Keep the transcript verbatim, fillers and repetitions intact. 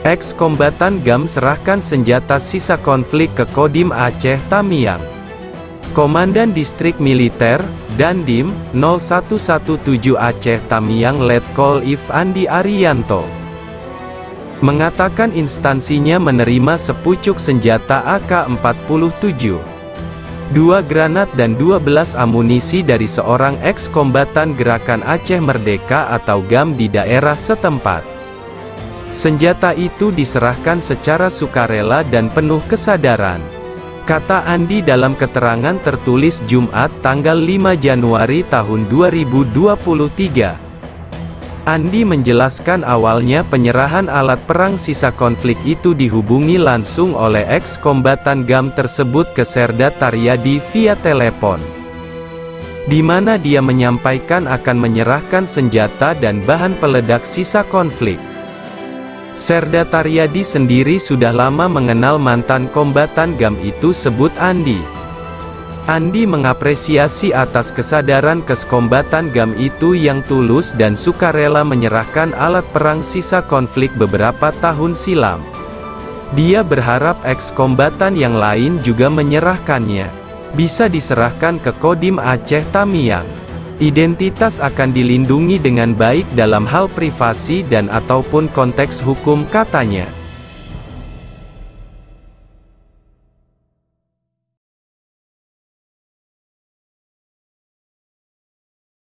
Eks-kombatan G A M serahkan senjata sisa konflik ke Kodim Aceh Tamiang. Komandan Distrik Militer, Dandim, nol satu satu tujuh Aceh Tamiang Letkol If Andi Ariyanto mengatakan instansinya menerima sepucuk senjata A K empat puluh tujuh, dua granat dan dua belas amunisi dari seorang eks-kombatan Gerakan Aceh Merdeka atau G A M di daerah setempat. Senjata itu diserahkan secara sukarela dan penuh kesadaran, kata Andi dalam keterangan tertulis Jumat tanggal lima Januari tahun dua ribu dua puluh tiga. Andi menjelaskan awalnya penyerahan alat perang sisa konflik itu dihubungi langsung oleh eks-kombatan G A M tersebut ke Serda Taryadi via telepon, di mana dia menyampaikan akan menyerahkan senjata dan bahan peledak sisa konflik. Serda Taryadi sendiri sudah lama mengenal mantan kombatan G A M itu, sebut Andi. Andi mengapresiasi atas kesadaran keskombatan G A M itu yang tulus dan sukarela menyerahkan alat perang sisa konflik beberapa tahun silam. Dia berharap eks-kombatan yang lain juga menyerahkannya. Bisa diserahkan ke Kodim Aceh Tamiang. Identitas akan dilindungi dengan baik dalam hal privasi dan ataupun konteks hukum, katanya.